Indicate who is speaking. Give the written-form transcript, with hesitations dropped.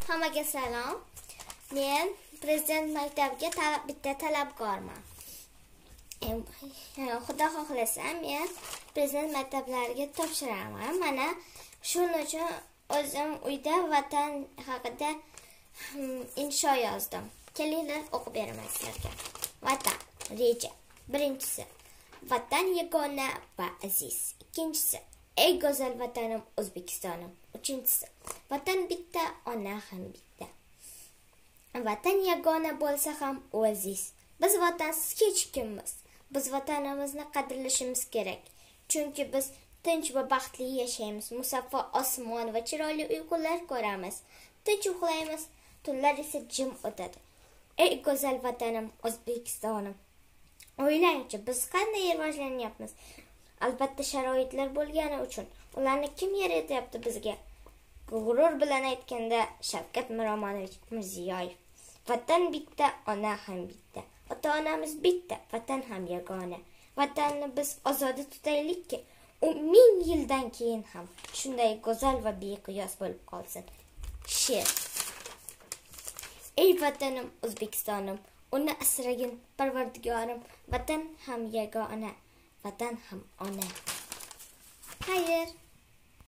Speaker 1: Hammaga salom. Men prezident maktabiga bitta talabgorman. Xudo xohlasa men prezident maktablariga topshiraman. Mana shuning uchun o'zim uyda vatan haqida insho yozdim. Kelinglar o'qib beraman sizlarga. Vatan, reja. Birinchisi, vatan yagona va aziz. Ikkinchisi, ey go'zal vatanim O'zbekistonim. Uchinchisi, vatan bitta, ona ham bitta. Vatan yagona bo'lsa ham u aziz. Biz vatansiz hech kimmiz. Biz vatanimizni qadrlashimiz kerak. Chunki biz tinch va baxtli yashaymiz. Musaffo osmon va chiroyli uyqular ko'ramiz. Tinch uxlaymiz, tunlar esa jim o'tadi. Ey go'zal vatanim O'zbekistonim. O'ylangchi, biz qanday rivojlanyapmiz? Albatta sharoitlar bo'lgani uchun. Ularni kim yaratyapti bizga? G'urur bilan aytganda Shavkat Miromonovich Mirziyoyev. Vatan bitta, ona ham bitta. Ota-onamiz bitta, vatan ham yagona. Vatanni biz ozoda tutaylikki, u 1000 yildan keyin ham shunday go'zal va beqiyos bo'lib qolsin. She'r. Ey vatanim O'zbekistonim, uni asragin Parvardigorim, vatan ham yagona, vatan ham ona. Xayr.